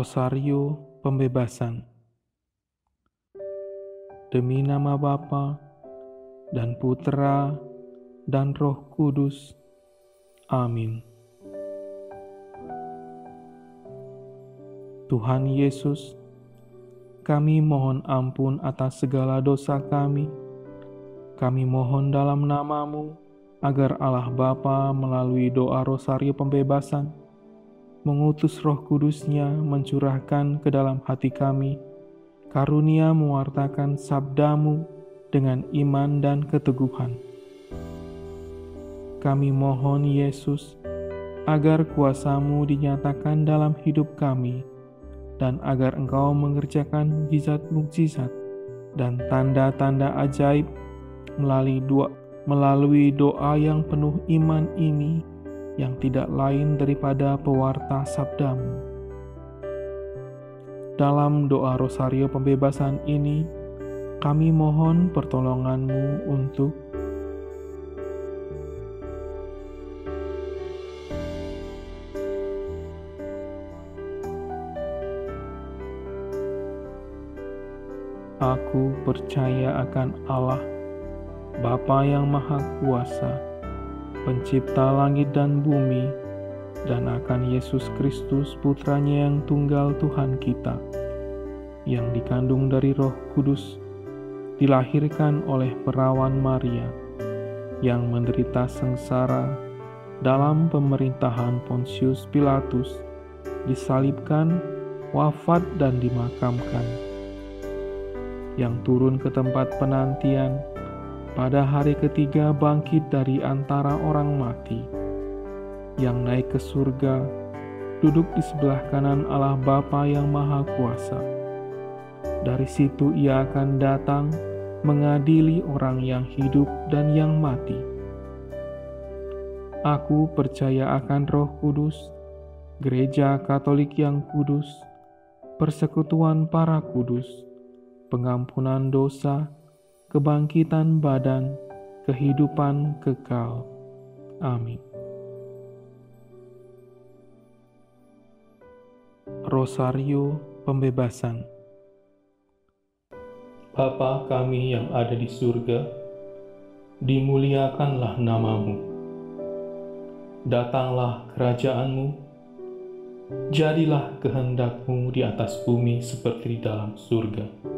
Rosario Pembebasan. Demi nama Bapa dan Putra dan Roh Kudus. Amin. Tuhan Yesus, kami mohon ampun atas segala dosa kami. Kami mohon dalam nama-Mu agar Allah Bapa melalui doa Rosario Pembebasan mengutus Roh Kudus-Nya mencurahkan ke dalam hati kami karunia mewartakan sabda-Mu dengan iman dan keteguhan. Kami mohon Yesus, agar kuasa-Mu dinyatakan dalam hidup kami, dan agar Engkau mengerjakan mukjizat dan tanda-tanda ajaib melalui doa yang penuh iman ini, yang tidak lain daripada pewarta sabda-Mu. Dalam doa Rosario Pembebasan ini, kami mohon pertolongan-Mu untuk Aku percaya akan Allah, Bapa yang Maha Kuasa, Pencipta langit dan bumi, dan akan Yesus Kristus, Putranya yang tunggal Tuhan kita, yang dikandung dari Roh Kudus, dilahirkan oleh perawan Maria, yang menderita sengsara dalam pemerintahan Pontius Pilatus, disalibkan, wafat dan dimakamkan, yang turun ke tempat penantian, pada hari ketiga bangkit dari antara orang mati, yang naik ke surga, duduk di sebelah kanan Allah Bapa yang Maha Kuasa. Dari situ Ia akan datang mengadili orang yang hidup dan yang mati. Aku percaya akan Roh Kudus, Gereja Katolik yang kudus, persekutuan para kudus, pengampunan dosa, kebangkitan badan, kehidupan kekal. Amin. Rosario Pembebasan. Bapa kami yang ada di surga, dimuliakanlah nama-Mu. Datanglah kerajaan-Mu, jadilah kehendak-Mu di atas bumi seperti di dalam surga.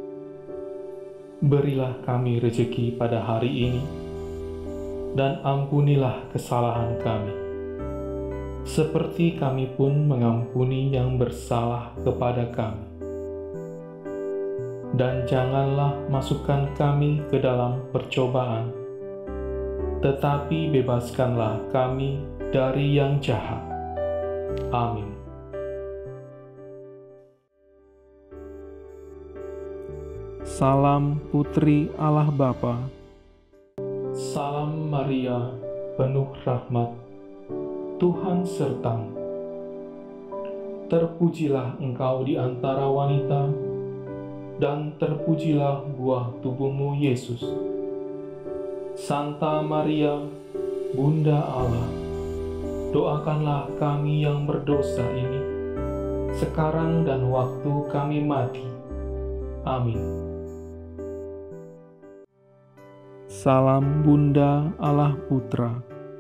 Berilah kami rejeki pada hari ini, dan ampunilah kesalahan kami, seperti kami pun mengampuni yang bersalah kepada kami. Dan janganlah masukkan kami ke dalam percobaan, tetapi bebaskanlah kami dari yang jahat. Amin. Salam Putri Allah Bapa. Salam Maria, penuh rahmat, Tuhan sertamu. Terpujilah engkau di antara wanita, dan terpujilah buah tubuhmu Yesus. Santa Maria, Bunda Allah, doakanlah kami yang berdosa ini, sekarang dan waktu kami mati. Amin. Salam Bunda Allah Putra.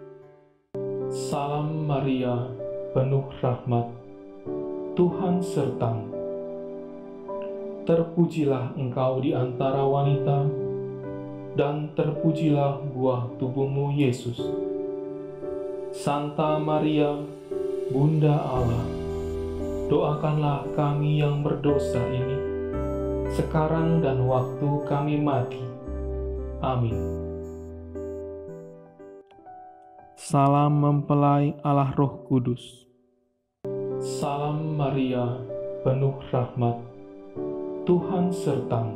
Salam Maria, penuh rahmat, Tuhan sertamu. Terpujilah engkau di antara wanita, dan terpujilah buah tubuhmu Yesus. Santa Maria, Bunda Allah, doakanlah kami yang berdosa ini, sekarang dan waktu kami mati. Amin. Salam mempelai Allah Roh Kudus. Salam Maria, penuh rahmat, Tuhan sertamu.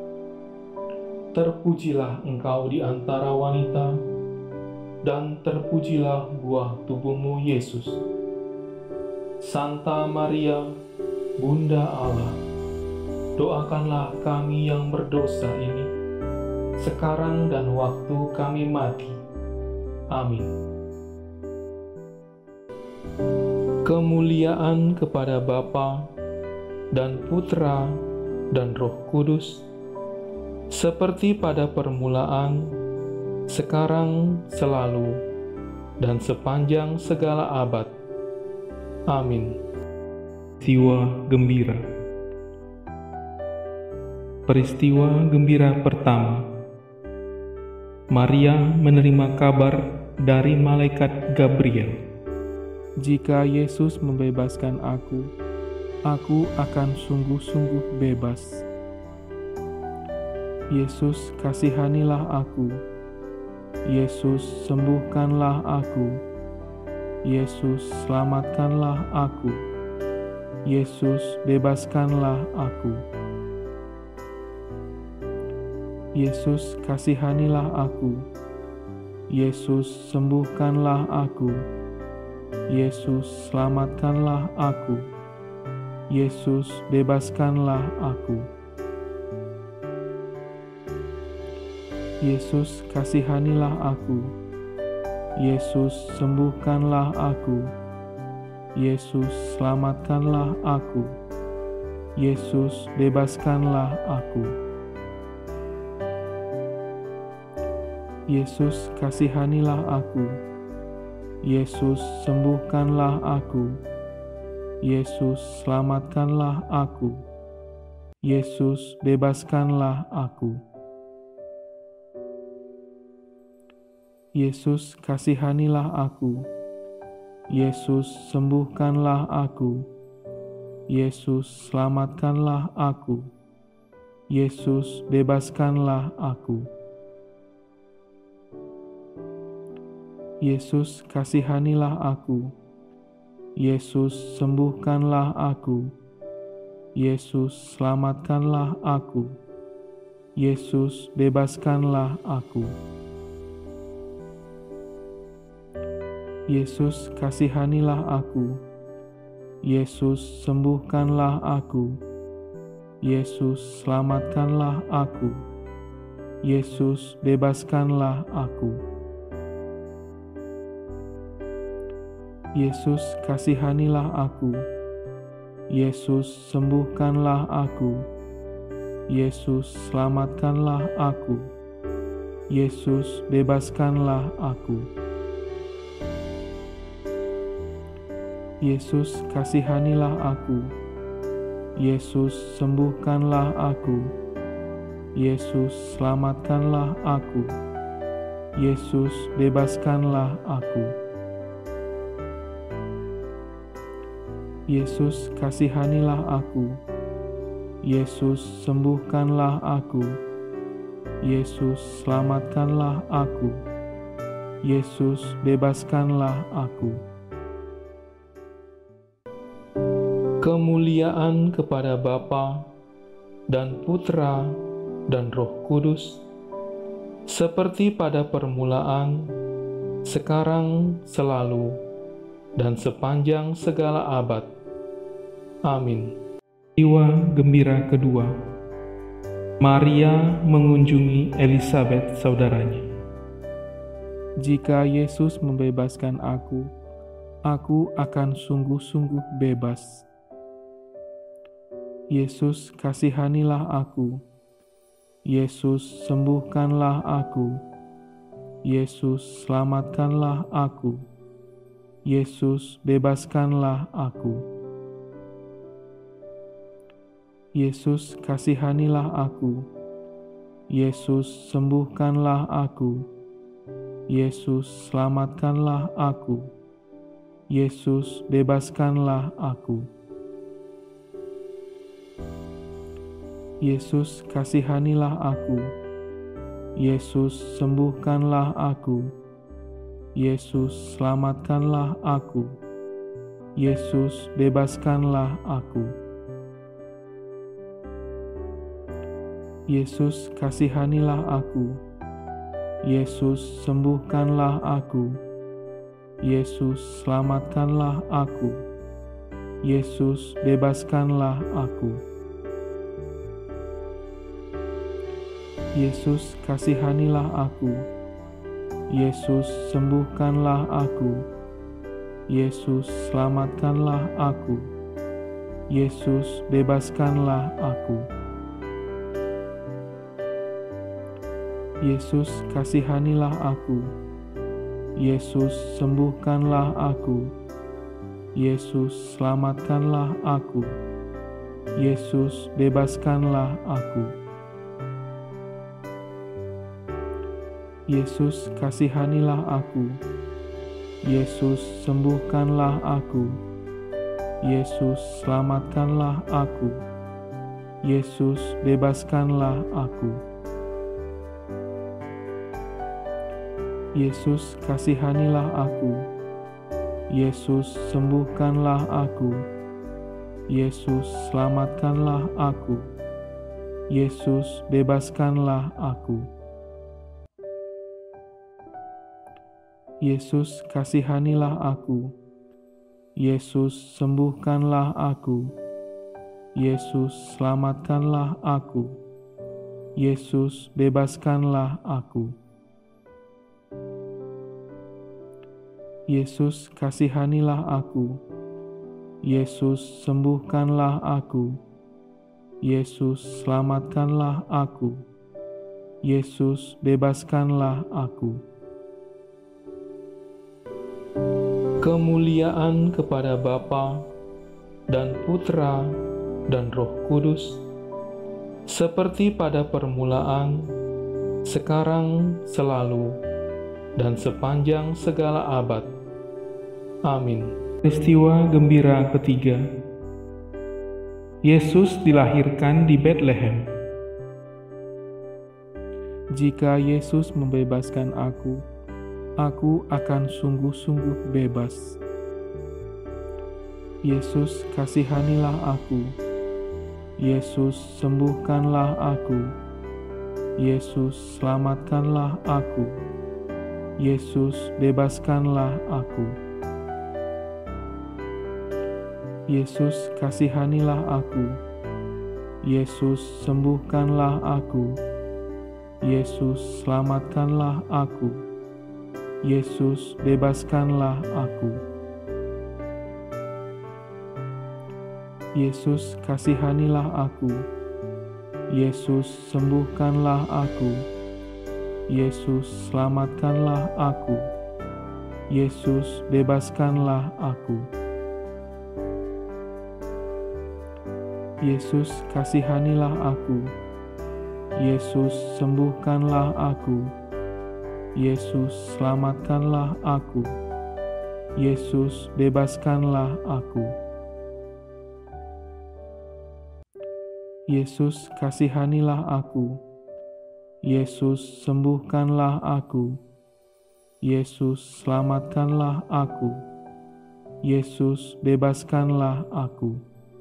Terpujilah engkau di antara wanita, dan terpujilah buah tubuhmu Yesus. Santa Maria, Bunda Allah, doakanlah kami yang berdosa ini, sekarang dan waktu kami mati. Amin. Kemuliaan kepada Bapa dan Putra dan Roh Kudus, seperti pada permulaan, sekarang, selalu, dan sepanjang segala abad. Amin. Peristiwa gembira. Peristiwa gembira pertama. Maria menerima kabar dari malaikat Gabriel. Jika Yesus membebaskan aku akan sungguh-sungguh bebas. Yesus, kasihanilah aku. Yesus, sembuhkanlah aku. Yesus, selamatkanlah aku. Yesus, bebaskanlah aku. Yesus, kasihanilah aku. Yesus, sembuhkanlah aku. Yesus, selamatkanlah aku. Yesus, bebaskanlah aku. Yesus, kasihanilah aku. Yesus, sembuhkanlah aku. Yesus, selamatkanlah aku. Yesus, bebaskanlah aku. Yesus, kasihanilah aku. Yesus, sembuhkanlah aku. Yesus, selamatkanlah aku. Yesus, bebaskanlah aku. Yesus, kasihanilah aku. Yesus, sembuhkanlah aku. Yesus, selamatkanlah aku. Yesus, bebaskanlah aku. Yesus, kasihanilah aku. Yesus, sembuhkanlah aku. Yesus, selamatkanlah aku. Yesus, bebaskanlah aku. Yesus, kasihanilah aku. Yesus, sembuhkanlah aku. Yesus, selamatkanlah aku. Yesus, bebaskanlah aku. Yesus, kasihanilah aku. Yesus, sembuhkanlah aku. Yesus, selamatkanlah aku. Yesus, bebaskanlah aku. Yesus, kasihanilah aku. Yesus, sembuhkanlah aku. Yesus, selamatkanlah aku. Yesus, bebaskanlah aku. Yesus, kasihanilah aku. Yesus, sembuhkanlah aku. Yesus, selamatkanlah aku. Yesus, bebaskanlah aku. Kemuliaan kepada Bapa dan Putra dan Roh Kudus, seperti pada permulaan, sekarang, selalu, dan sepanjang segala abad. Amin. Peristiwa gembira kedua. Maria mengunjungi Elisabet saudaranya. Jika Yesus membebaskan aku akan sungguh-sungguh bebas. Yesus, kasihanilah aku. Yesus, sembuhkanlah aku. Yesus, selamatkanlah aku. Yesus, bebaskanlah aku. Yesus, kasihanilah aku. Yesus, sembuhkanlah aku. Yesus, selamatkanlah aku. Yesus, bebaskanlah aku. Yesus, kasihanilah aku. Yesus, sembuhkanlah aku. Yesus, selamatkanlah aku. Yesus, bebaskanlah aku. Yesus, kasihanilah aku. Yesus, sembuhkanlah aku. Yesus, selamatkanlah aku. Yesus, bebaskanlah aku. Yesus, kasihanilah aku. Yesus, sembuhkanlah aku. Yesus, selamatkanlah aku. Yesus, bebaskanlah aku. Yesus, kasihanilah aku. Yesus, sembuhkanlah aku. Yesus, selamatkanlah aku. Yesus, bebaskanlah aku. Yesus, kasihanilah aku. Yesus, sembuhkanlah aku. Yesus, selamatkanlah aku. Yesus, bebaskanlah aku. Yesus, kasihanilah aku. Yesus, sembuhkanlah aku. Yesus, selamatkanlah aku. Yesus, bebaskanlah aku. Yesus, kasihanilah aku. Yesus, sembuhkanlah aku. Yesus, selamatkanlah aku. Yesus, bebaskanlah aku. Yesus, kasihanilah aku. Yesus, sembuhkanlah aku. Yesus, selamatkanlah aku. Yesus, bebaskanlah aku. Kemuliaan kepada Bapa dan Putra dan Roh Kudus, seperti pada permulaan, sekarang, selalu, dan sepanjang segala abad. Amin. Peristiwa gembira ketiga. Yesus dilahirkan di Betlehem. Jika Yesus membebaskan aku akan sungguh-sungguh bebas. Yesus, kasihanilah aku. Yesus, sembuhkanlah aku. Yesus, selamatkanlah aku. Yesus, bebaskanlah aku. Yesus, kasihanilah aku. Yesus, sembuhkanlah aku. Yesus, selamatkanlah aku. Yesus, bebaskanlah aku. Yesus, kasihanilah aku. Yesus, sembuhkanlah aku. Yesus, selamatkanlah aku. Yesus, bebaskanlah aku. Yesus, kasihanilah aku. Yesus, sembuhkanlah aku. Yesus, selamatkanlah aku. Yesus, bebaskanlah aku. Yesus, kasihanilah aku. Yesus, sembuhkanlah aku. Yesus, selamatkanlah aku. Yesus, bebaskanlah aku.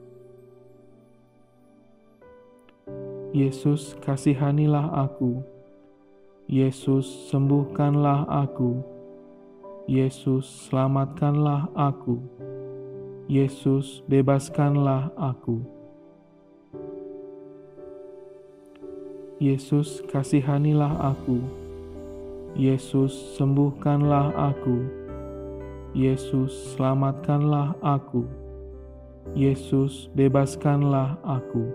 Yesus, kasihanilah aku. Yesus, sembuhkanlah aku. Yesus, selamatkanlah aku. Yesus, bebaskanlah aku. Yesus, kasihanilah aku. Yesus, sembuhkanlah aku. Yesus, selamatkanlah aku. Yesus, bebaskanlah aku.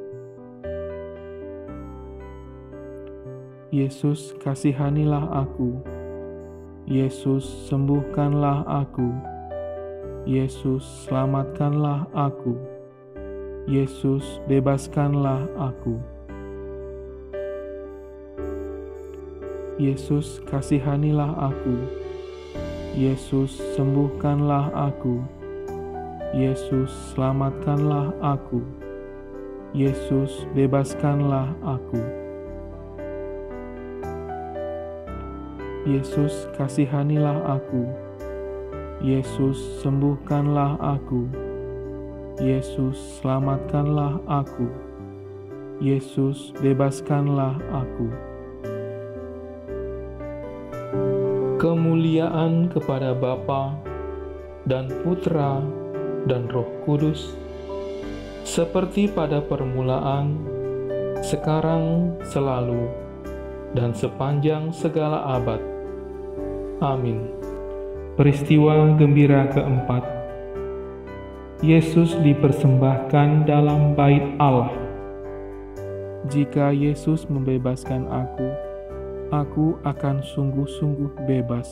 Yesus, kasihanilah aku. Yesus, sembuhkanlah aku. Yesus, selamatkanlah aku. Yesus, bebaskanlah aku. Yesus, kasihanilah aku. Yesus, sembuhkanlah aku. Yesus, selamatkanlah aku. Yesus, bebaskanlah aku. Yesus, kasihanilah aku. Yesus, sembuhkanlah aku. Yesus, selamatkanlah aku. Yesus, bebaskanlah aku. Kemuliaan kepada Bapa dan Putra dan Roh Kudus, seperti pada permulaan, sekarang, selalu, dan sepanjang segala abad. Amin. Peristiwa gembira keempat, Yesus dipersembahkan dalam bait Allah. Jika Yesus membebaskan aku akan sungguh-sungguh bebas.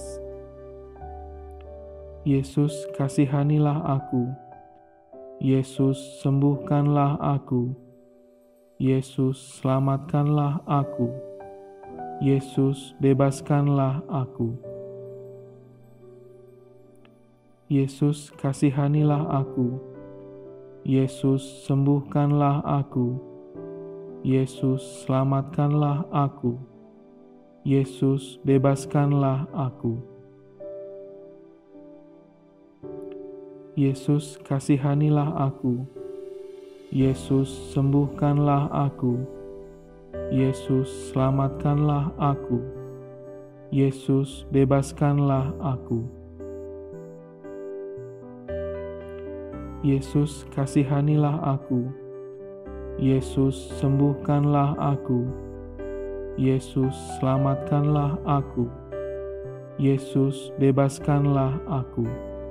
Yesus, kasihanilah aku. Yesus, sembuhkanlah aku. Yesus, selamatkanlah aku. Yesus, bebaskanlah aku. Yesus, kasihanilah aku. Yesus, sembuhkanlah aku. Yesus, selamatkanlah aku. Yesus, bebaskanlah aku. Yesus, kasihanilah aku. Yesus, sembuhkanlah aku. Yesus, selamatkanlah aku. Yesus, bebaskanlah aku. Yesus, kasihanilah aku. Yesus, sembuhkanlah aku. Yesus, selamatkanlah aku. Yesus, bebaskanlah aku.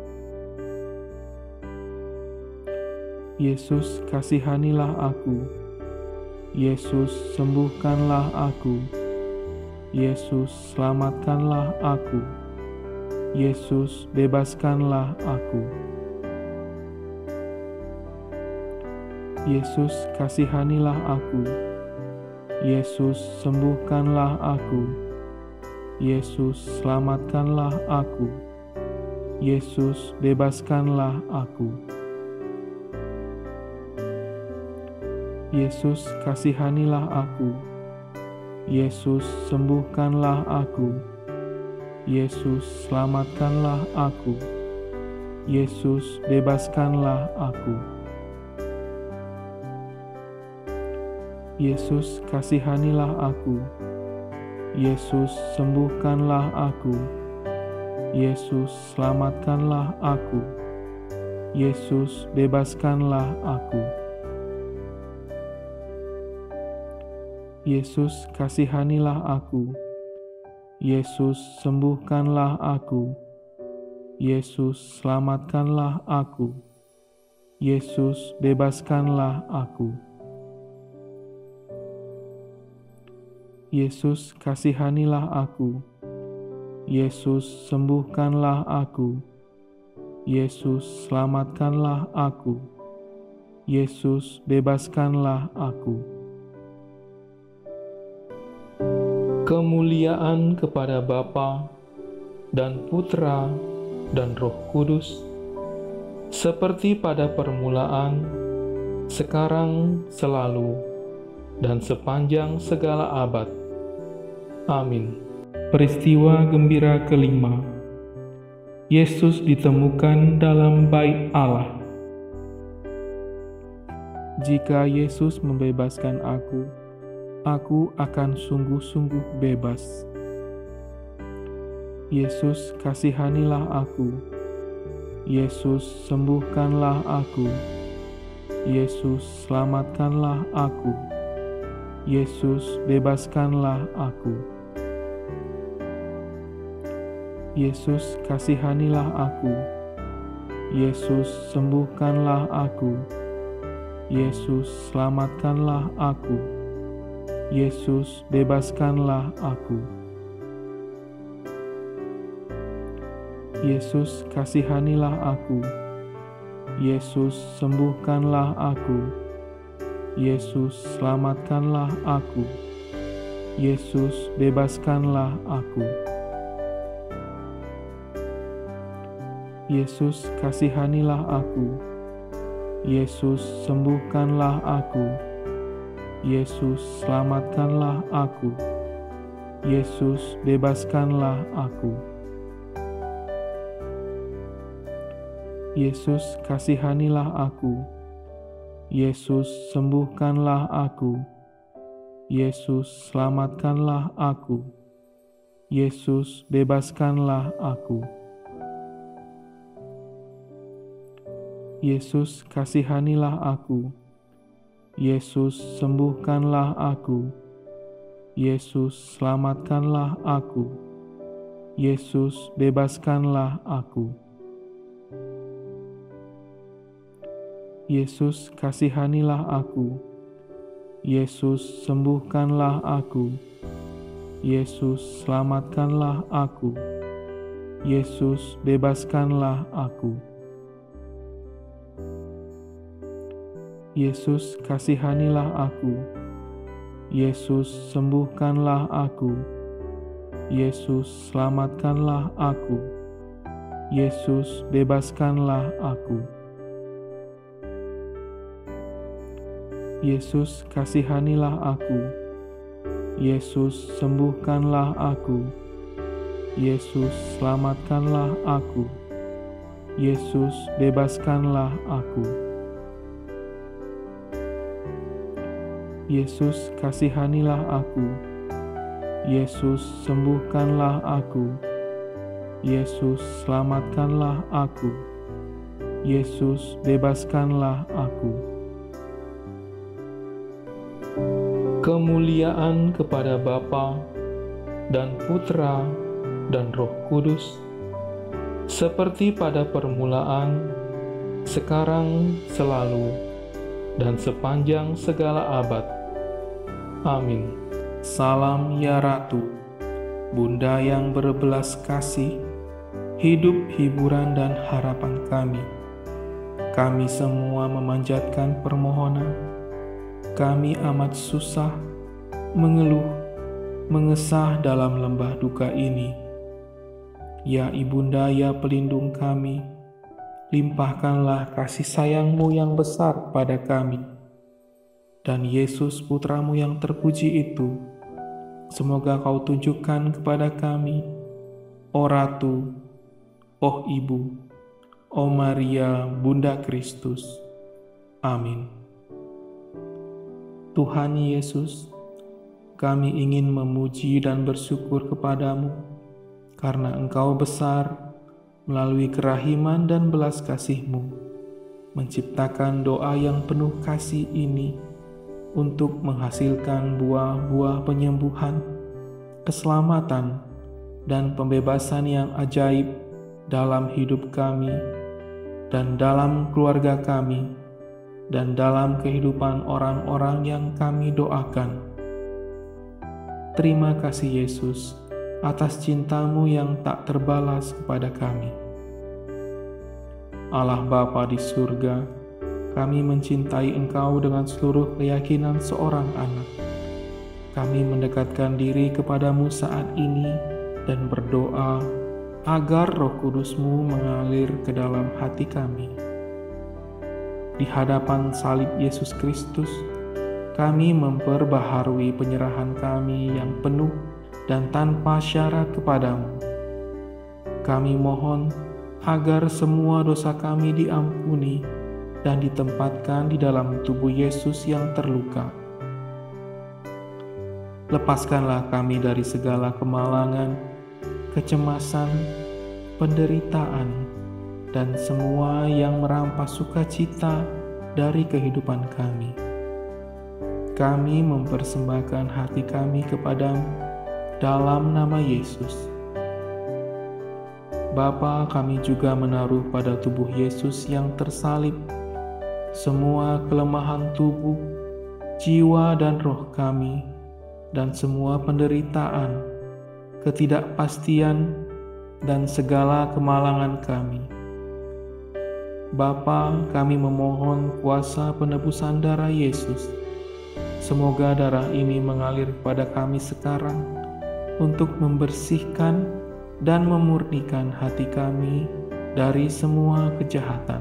Yesus, kasihanilah aku. Yesus, sembuhkanlah aku. Yesus, selamatkanlah aku. Yesus, bebaskanlah aku. Yesus, kasihanilah aku. Yesus, sembuhkanlah aku. Yesus, selamatkanlah aku. Yesus, bebaskanlah aku. Yesus, kasihanilah aku. Yesus, sembuhkanlah aku. Yesus, selamatkanlah aku. Yesus, bebaskanlah aku. Yesus, kasihanilah aku. Yesus, sembuhkanlah aku. Yesus, selamatkanlah aku. Yesus, bebaskanlah aku. Yesus, kasihanilah aku. Yesus, sembuhkanlah aku. Yesus, selamatkanlah aku. Yesus, bebaskanlah aku. Yesus, kasihanilah aku. Yesus, sembuhkanlah aku. Yesus, selamatkanlah aku. Yesus, bebaskanlah aku. Kemuliaan kepada Bapa dan Putra dan Roh Kudus, seperti pada permulaan, sekarang, selalu, dan sepanjang segala abad. Amin. Peristiwa gembira kelima, Yesus ditemukan dalam bait Allah. Jika Yesus membebaskan aku akan sungguh-sungguh bebas. Yesus, kasihanilah aku. Yesus, sembuhkanlah aku. Yesus, selamatkanlah aku. Yesus, bebaskanlah aku. Yesus, kasihanilah aku. Yesus, sembuhkanlah aku. Yesus, selamatkanlah aku. Yesus, bebaskanlah aku. Yesus, kasihanilah aku. Yesus, sembuhkanlah aku. Yesus, selamatkanlah aku. Yesus, bebaskanlah aku. Yesus, kasihanilah aku. Yesus, sembuhkanlah aku. Yesus, selamatkanlah aku. Yesus, bebaskanlah aku. Yesus, kasihanilah aku. Yesus, sembuhkanlah aku. Yesus, selamatkanlah aku. Yesus, bebaskanlah aku. Yesus, kasihanilah aku. Yesus, sembuhkanlah aku. Yesus, selamatkanlah aku. Yesus, bebaskanlah aku. Yesus, kasihanilah aku. Yesus, sembuhkanlah aku. Yesus, selamatkanlah aku. Yesus, bebaskanlah aku. Yesus, kasihanilah aku. Yesus, sembuhkanlah aku. Yesus, selamatkanlah aku. Yesus, bebaskanlah aku. Yesus, kasihanilah aku. Yesus, sembuhkanlah aku. Yesus, selamatkanlah aku. Yesus, bebaskanlah aku. Yesus, kasihanilah aku. Yesus, sembuhkanlah aku. Yesus, selamatkanlah aku. Yesus, bebaskanlah aku. Kemuliaan kepada Bapa dan Putra dan Roh Kudus, seperti pada permulaan, sekarang, selalu, dan sepanjang segala abad. Amin. Salam ya Ratu, Bunda yang berbelas kasih, hidup, hiburan, dan harapan kami. Kami semua memanjatkan permohonan. Kami amat susah, mengeluh, mengesah dalam lembah duka ini. Ya Ibunda, ya pelindung kami, limpahkanlah kasih sayang-Mu yang besar pada kami. Dan Yesus Putra-Mu yang terpuji itu, semoga Kau tunjukkan kepada kami, O Ratu, O Ibu, O Maria, Bunda Kristus. Amin. Tuhan Yesus, kami ingin memuji dan bersyukur kepada-Mu, karena Engkau besar melalui kerahiman dan belas kasih-Mu, menciptakan doa yang penuh kasih ini, untuk menghasilkan buah-buah penyembuhan, keselamatan, dan pembebasan yang ajaib dalam hidup kami, dan dalam keluarga kami, dan dalam kehidupan orang-orang yang kami doakan. Terima kasih Yesus atas cinta-Mu yang tak terbalas kepada kami. Allah Bapa di surga, kami mencintai Engkau dengan seluruh keyakinan seorang anak. Kami mendekatkan diri kepada-Mu saat ini dan berdoa agar Roh Kudus-Mu mengalir ke dalam hati kami. Di hadapan salib Yesus Kristus, kami memperbaharui penyerahan kami yang penuh dan tanpa syarat kepada-Mu. Kami mohon agar semua dosa kami diampuni dan ditempatkan di dalam tubuh Yesus yang terluka. Lepaskanlah kami dari segala kemalangan, kecemasan, penderitaan, dan semua yang merampas sukacita dari kehidupan kami. Kami mempersembahkan hati kami kepada-Mu dalam nama Yesus. Bapa, kami juga menaruh pada tubuh Yesus yang tersalib semua kelemahan tubuh, jiwa, dan roh kami, dan semua penderitaan, ketidakpastian, dan segala kemalangan kami. Bapa, kami memohon kuasa penebusan darah Yesus. Semoga darah ini mengalir kepada kami sekarang untuk membersihkan dan memurnikan hati kami dari semua kejahatan.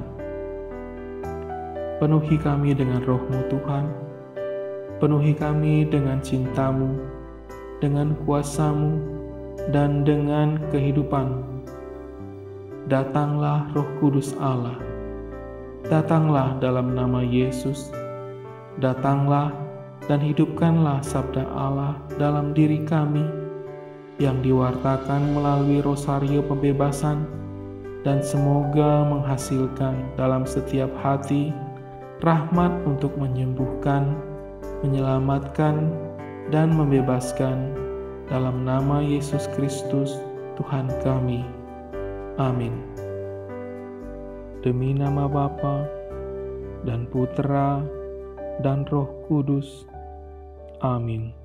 Penuhi kami dengan Roh-Mu Tuhan, penuhi kami dengan cinta-Mu, dengan kuasa-Mu, dan dengan kehidupan-Mu. Datanglah Roh Kudus Allah, datanglah dalam nama Yesus, datanglah dan hidupkanlah sabda Allah dalam diri kami, yang diwartakan melalui rosario pembebasan, dan semoga menghasilkan dalam setiap hati rahmat untuk menyembuhkan, menyelamatkan, dan membebaskan dalam nama Yesus Kristus, Tuhan kami. Amin. Demi nama Bapa dan Putra dan Roh Kudus. Amin.